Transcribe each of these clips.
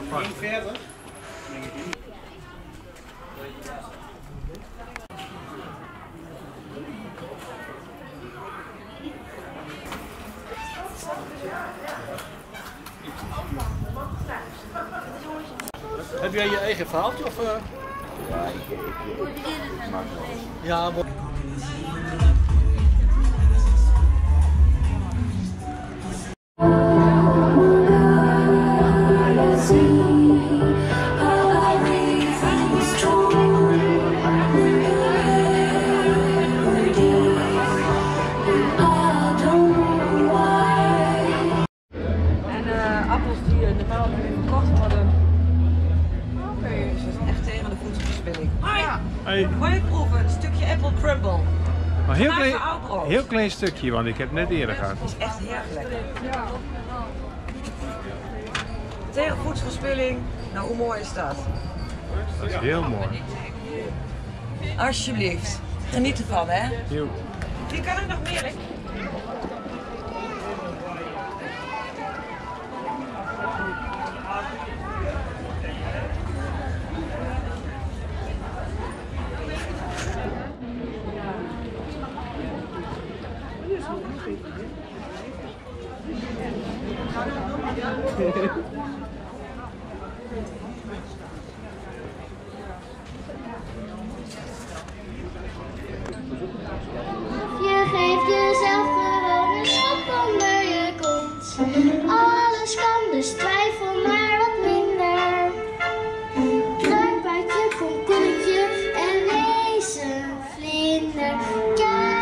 verder. Heb jij je eigen verhaaltje of? Ja, ik maak het wel. Ja, appels die normaal niet meer verkocht worden. Oké, dus dat is echt tegen de voedselverspilling. Ja. Hey. Wil je proeven? Een stukje apple crumble. Maar heel klein stukje, want ik heb net eerder gehad. Dat is echt heel erg lekker. Ja. Tegen voedselverspilling, nou hoe mooi is dat? Dat is heel mooi. Alsjeblieft, geniet ervan hè. Jo. Wie kan ik nog meer? Hè? Je geeft jezelf gewoon een schop onder je kont. Alles kan, dus twijfel maar wat minder. Kruip uit je komkontje en wees een vlinder. Kijk.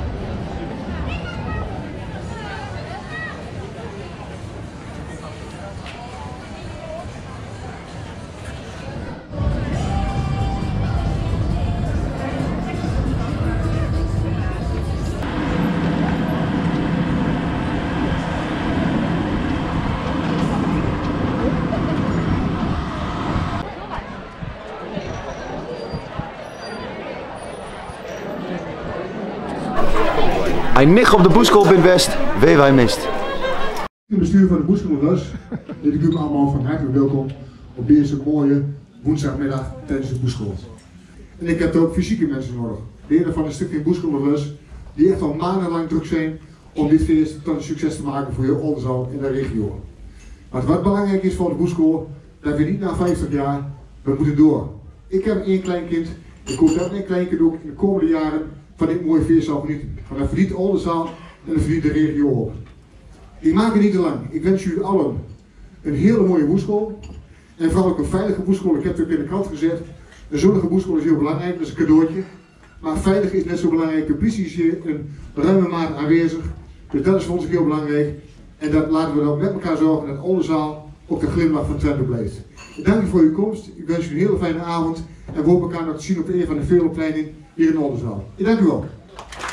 Hij nig op de boeskool bent best, wee wij mist. Het bestuur van de Boeskoolrus heet ik u allemaal van harte welkom op deze mooie woensdagmiddag tijdens de Boeskool. En ik heb ook fysieke mensen nodig. De heren van de Stichting Boeskoolrus die echt al maandenlang druk zijn om dit feest tot een succes te maken voor heel Oldenzaal en de regio. Maar wat belangrijk is voor de Boeskool, dat we niet na 50 jaar, we moeten door. Ik heb één kleinkind, ik hoop dat mijn kleinkind ook in de komende jaren van dit mooie feest zal genieten. Van dat verdient Oldenzaal en dat verdient de regio ook. Ik maak het niet te lang. Ik wens jullie allen een hele mooie boeskool. En vooral ook een veilige boeskool. Ik heb het ook in de krant gezet. Een zonnige boeskool is heel belangrijk, dat is een cadeautje. Maar veilig is net zo belangrijk. De politie is hier in ruime mate aanwezig. Dus dat is voor ons ook heel belangrijk. En dat laten we dan met elkaar zorgen dat Oldenzaal ook de glimlach van Twente blijft. Ik dank u voor uw komst. Ik wens u een hele fijne avond. En we hopen elkaar nog te zien op een van de vele pleinen hier in Oldenzaal. Ik dank u wel.